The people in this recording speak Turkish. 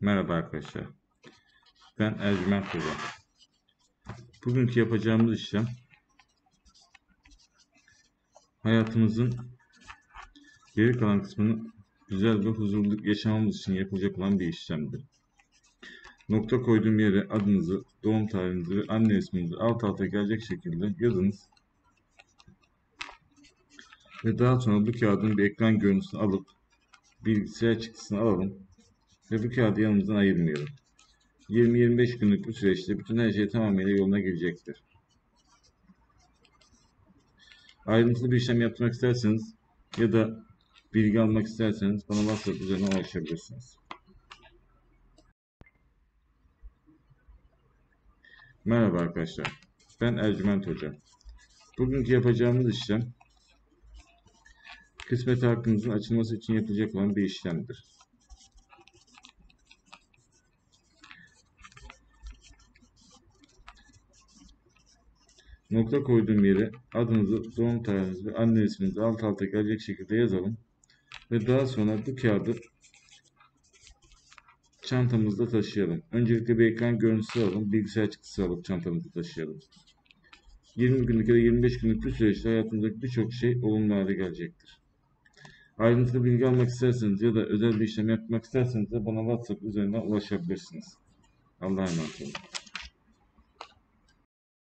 Merhaba arkadaşlar. Ben Ercüment Hoca. Bugünkü yapacağımız işlem hayatımızın geri kalan kısmını güzel ve huzurlu yaşamamız için yapılacak olan bir işlemdir. Nokta koyduğum yere adınızı, doğum tarihinizi ve anne isminizi alt alta gelecek şekilde yazınız. Ve daha sonra bu kağıdın bir ekran görüntüsünü alıp bilgisayar çıktısını alalım ve bu kağıdı yanımızdan ayırmayalım. 20-25 günlük bu süreçte bütün her şey tamamıyla yoluna girecektir. Ayrıntılı bir işlem yapmak isterseniz ya da bilgi almak isterseniz bana WhatsApp üzerinden ulaşabilirsiniz. Merhaba arkadaşlar. Ben Ercüment Hoca. Bugünkü yapacağımız işlem kısmet hakkınızın açılması için yapılacak olan bir işlemdir. Nokta koyduğum yere adınızı, doğum tarihinizi ve anne isminizi alt alta gelecek şekilde yazalım. Ve daha sonra bu kağıdı çantamızda taşıyalım. Öncelikle bir ekran görüntüsü alalım. Bilgisayar çıktısı alıp çantamızda taşıyalım. 20 günlük ya da 25 günlük bir süreçte hayatınızdaki birçok şey olumlu hale gelecektir. Ayrıntılı bilgi almak isterseniz ya da özel bir işlem yapmak isterseniz de bana WhatsApp üzerinden ulaşabilirsiniz. Allah'a emanet olun.